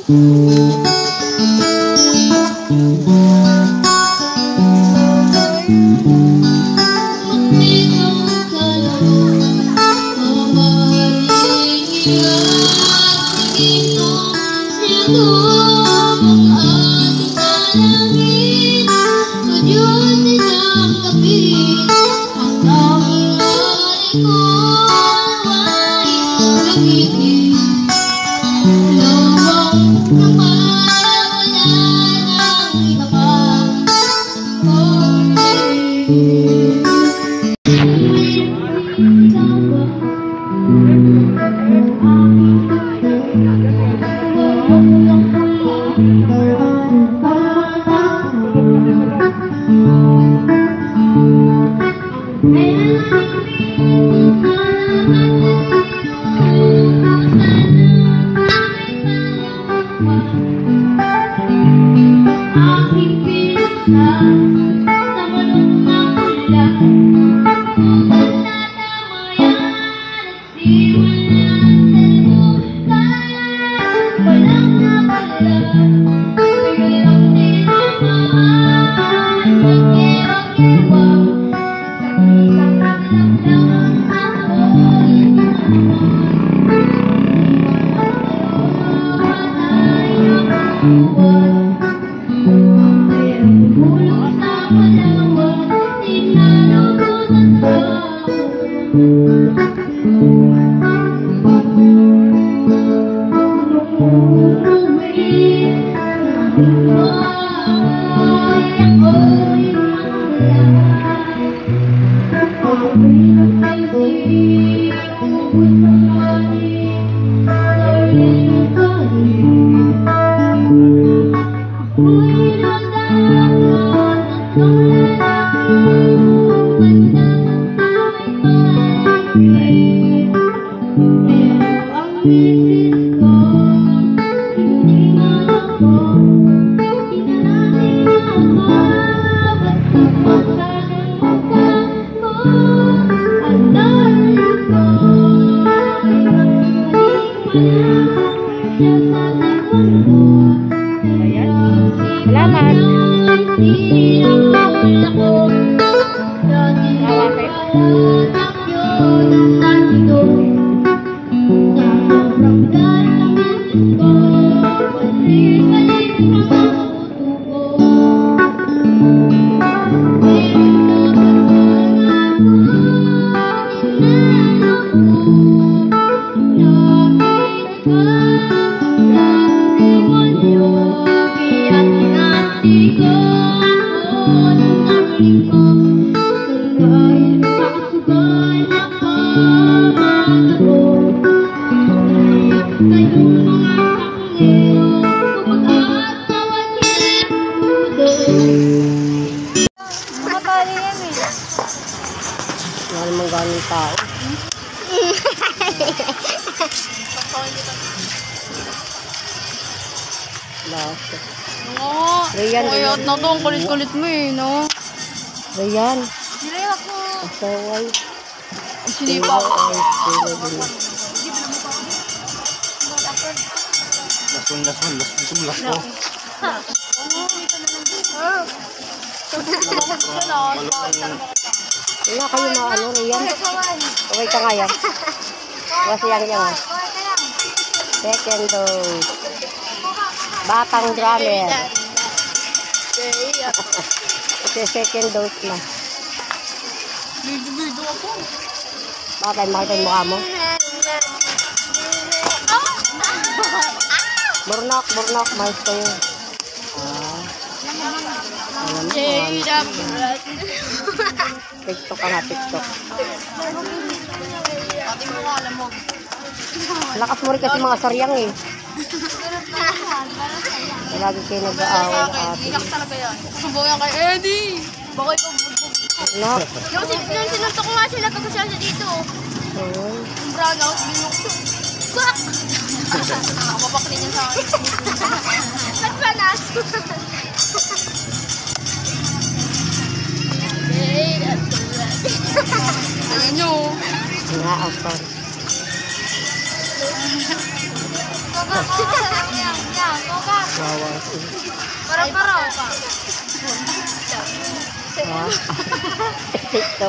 Riyan, kaya na to, ang kulit-kulit mo eh, no? Riyan. Riyan ako. Asaway. Ang sinipa ako. Lason ko. Wala kayo na ano, Riyan. Kaway ka nga yan. Kasi yan. Second dose. Batang drummer. Kasi second dose na. Video ako. Bakit makita yung mukha mo? Burnak, mais kayo. TikTok ka nga, TikTok. Ating mo alam mo. Lakas mo rin kasi mga saryang eh. Lagi kayo nag-aaway ate. Iyak talaga yan. Subukan kay Eddie. Baka ikaw bugbog. No? Yung sinunto ko nga sila pag siya dito. Yung brown out, binukso. Bak! Nakababak din yan sa akin. Nagpanas. Okay, that's right. Ayun nyo. Nga-asan. Para-para. Ah. TikTok.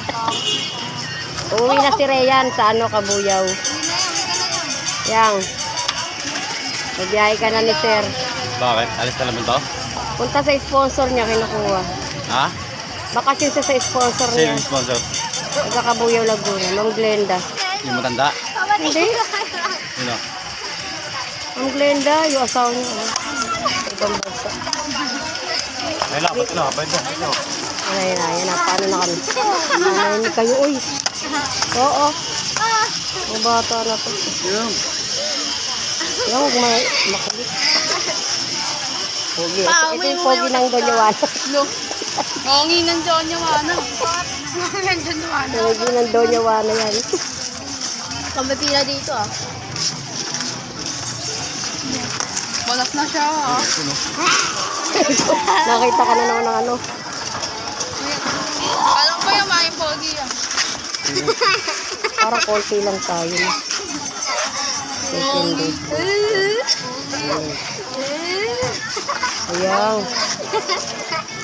Uwi na si Rayan sa ano, Kabuyaw. Yang. Magbiyahe ka na ni Sir. Bakit? Alis na naman to? Punta sa sponsor niya, kinukuha. Ha? Bakasyon siya sa sponsor Sino niya. yung sponsor? Sa Kabuyaw, Laguna. Mang Glenda. Yung matanda? Hindi. Sino? Mang Glenda, yung asawa niya. Ibang bansa. Ay, lapot na. Pwede. Ayan na. Paano na kami? Nanayin kayo, uy. Oo. Ang bata na to. Yung. Yan, huwag makulit. Pogi. Ito yung pogi ng Donyawana. Ngongi ng Donyawana. Pogi ng Donyawana yan. Kamatila dito ah. Balas na siya ah. Nakita ka na naman ng ano. Alam ko yung may pogi ah. Parang konti lang tayo. Hindi. Ayan.